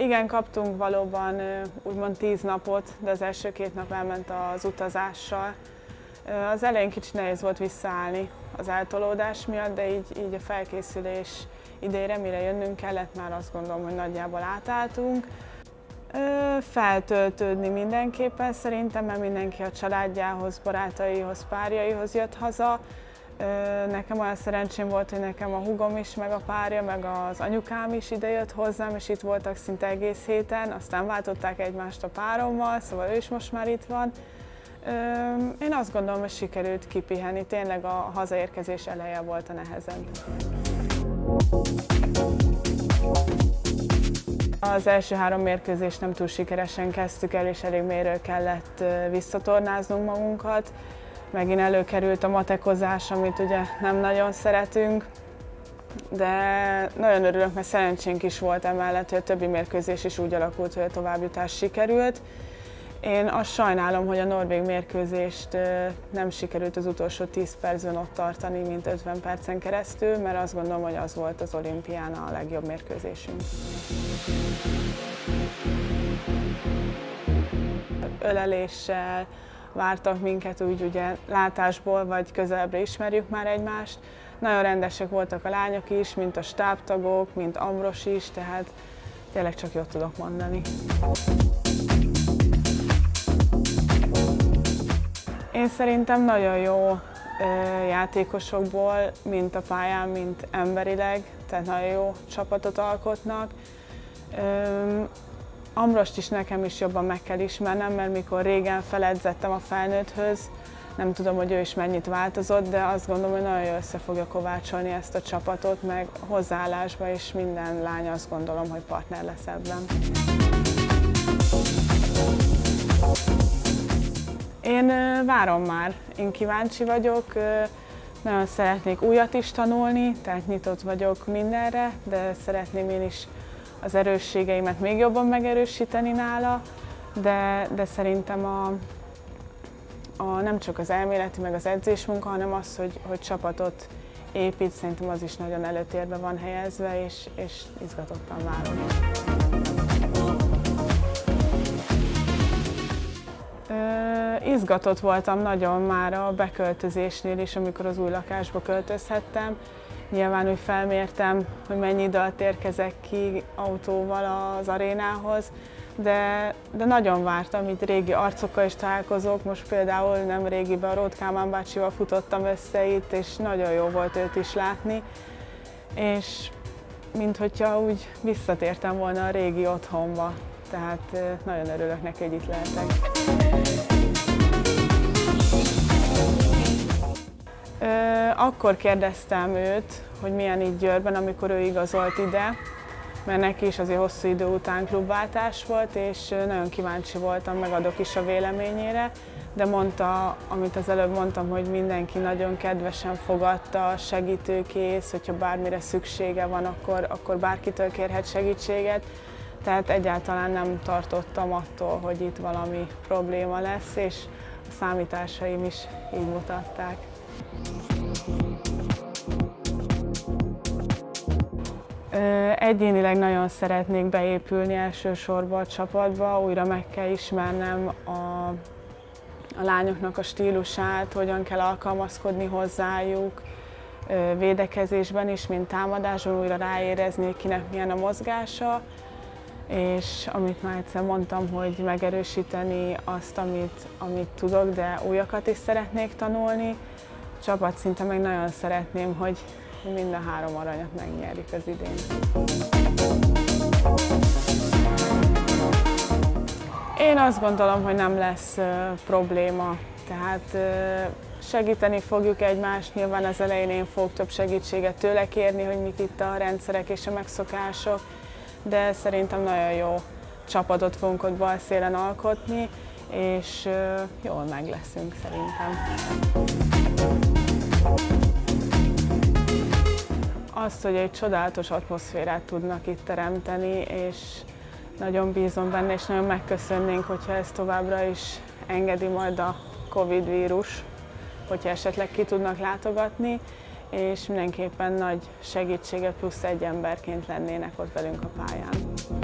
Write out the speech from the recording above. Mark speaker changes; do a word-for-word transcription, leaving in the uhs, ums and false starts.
Speaker 1: Igen, kaptunk valóban úgymond tíz napot, de az első két nap elment az utazással. Az elején kicsit nehéz volt visszaállni az eltolódás miatt, de így, így a felkészülés idejére, mire jönnünk kellett, már azt gondolom, hogy nagyjából átálltunk. Feltöltődni mindenképpen szerintem, mert mindenki a családjához, barátaihoz, párjaihoz jött haza. Nekem olyan szerencsém volt, hogy nekem a húgom is, meg a párja, meg az anyukám is idejött hozzám, és itt voltak szinte egész héten, aztán váltották egymást a párommal, szóval ő is most már itt van. Én azt gondolom, hogy sikerült kipihenni, tényleg a hazaérkezés eleje volt a nehezebb. Az első három mérkőzést nem túl sikeresen kezdtük el, és elég mélyről kellett visszatornáznunk magunkat. Megint előkerült a matekozás, amit ugye nem nagyon szeretünk, de nagyon örülök, mert szerencsénk is volt emellett, hogy a többi mérkőzés is úgy alakult, hogy a továbbjutás sikerült. Én azt sajnálom, hogy a norvég mérkőzést nem sikerült az utolsó tíz percben ott tartani, mint ötven percen keresztül, mert azt gondolom, hogy az volt az olimpián a legjobb mérkőzésünk. Öleléssel vártak minket, úgy ugye látásból vagy közelebbre ismerjük már egymást. Nagyon rendesek voltak a lányok is, mint a stábtagok, mint Ambros is, tehát tényleg csak jót tudok mondani. Én szerintem nagyon jó játékosokból, mint a pályán, mint emberileg, tehát nagyon jó csapatot alkotnak. Ambrost is nekem is jobban meg kell ismernem, mert mikor régen feledzettem a felnőtthöz, nem tudom, hogy ő is mennyit változott, de azt gondolom, hogy nagyon jól össze fogja kovácsolni ezt a csapatot, meg hozzáállásban is minden lány azt gondolom, hogy partner lesz ebben. Én várom már, én kíváncsi vagyok, nagyon szeretnék újat is tanulni, tehát nyitott vagyok mindenre, de szeretném én is az erősségeimet még jobban megerősíteni nála, de, de szerintem a, a, nem csak az elméleti, meg az edzésmunka, hanem az, hogy, hogy csapatot épít, szerintem az is nagyon előtérbe van helyezve, és, és izgatottan várom. Ö, izgatott voltam nagyon már a beköltözésnél is, amikor az új lakásba költözhettem. Nyilván úgy felmértem, hogy mennyi idő alatt érkezek ki autóval az arénához, de, de nagyon vártam, itt régi arcokkal is találkozok. Most például nem régiben a Róth Kálmán bácsival futottam össze itt, és nagyon jó volt őt is látni. És minthogyha úgy visszatértem volna a régi otthonba, tehát nagyon örülök neki, hogy itt lehetek. Akkor kérdeztem őt, hogy milyen itt Győrben, amikor ő igazolt ide, mert neki is azért hosszú idő után klubváltás volt, és nagyon kíváncsi voltam, megadok is a véleményére, de mondta, amit az előbb mondtam, hogy mindenki nagyon kedvesen fogadta, segítőkész, hogyha bármire szüksége van, akkor, akkor bárkitől kérhet segítséget. Tehát egyáltalán nem tartottam attól, hogy itt valami probléma lesz, és a számításaim is így mutatták. Egyénileg nagyon szeretnék beépülni elsősorban a csapatba, újra meg kell ismernem a, a lányoknak a stílusát, hogyan kell alkalmazkodni hozzájuk, védekezésben is, mint támadásban, újra ráérezni, hogy kinek milyen a mozgása, és amit már egyszer mondtam, hogy megerősíteni azt, amit, amit tudok, de újakat is szeretnék tanulni. Csapatszinten meg nagyon szeretném, hogy mind a három aranyat megnyerjük az idén. Én azt gondolom, hogy nem lesz uh, probléma, tehát uh, segíteni fogjuk egymást, nyilván az elején én fogok több segítséget tőle kérni, hogy mik itt a rendszerek és a megszokások, de szerintem nagyon jó csapatot fogunk ott balszélen alkotni, és uh, jól meg leszünk szerintem. Azt, hogy egy csodálatos atmoszférát tudnak itt teremteni, és nagyon bízom benne, és nagyon megköszönnénk, hogyha ezt továbbra is engedi majd a Covid vírus, hogyha esetleg ki tudnak látogatni, és mindenképpen nagy segítséget plusz egy emberként lennének ott velünk a pályán.